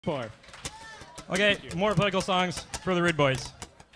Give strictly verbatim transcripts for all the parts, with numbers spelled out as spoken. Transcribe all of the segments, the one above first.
Four. Okay, more political songs for the Rude Boys.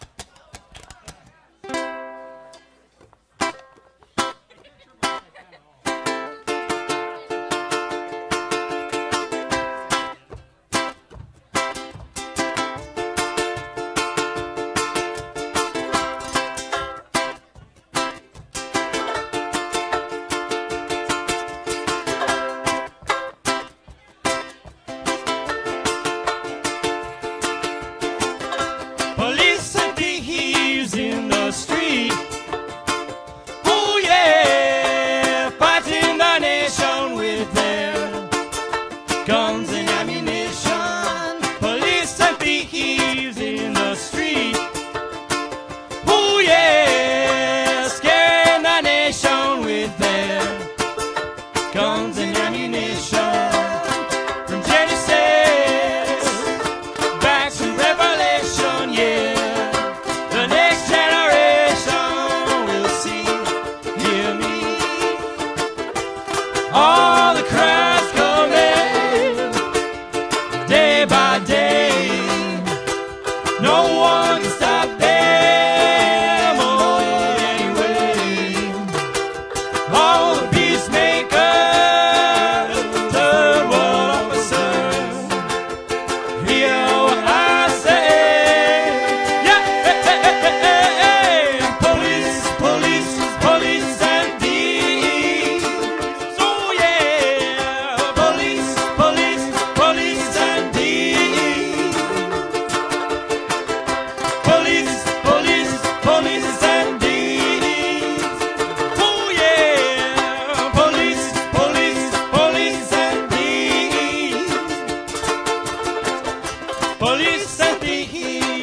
Police and thieves in the street. Oh yeah, fighting the nation with their guns and ammunition. Police and thieves in the street. Oh yeah, scaring the nation with their guns and ammunition. From Genesis back to Revelation, yeah. The next generation will see, hear me. All the crowds coming, day by day. No one can stop them, oh anyway. All the peacemakers, third world officers, hear what I say. Yeah, hey, hey, hey, hey, hey. Police, police, police and thieves. Oh yeah, police, police, police and thieves. Police, police, police and thieves. Oh yeah, police, police, police and thieves. Police and thieves.